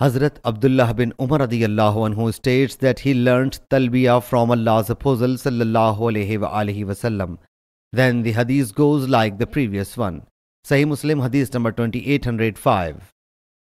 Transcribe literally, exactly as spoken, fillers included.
Hazrat Abdullah bin Umar radiyallahu anhu states that he learnt talbiyah from Allah's Apostle sallallahu alayhi wa alihi wasallam. Then the hadith goes like the previous one. Sahih Muslim Hadees number twenty-eight oh five.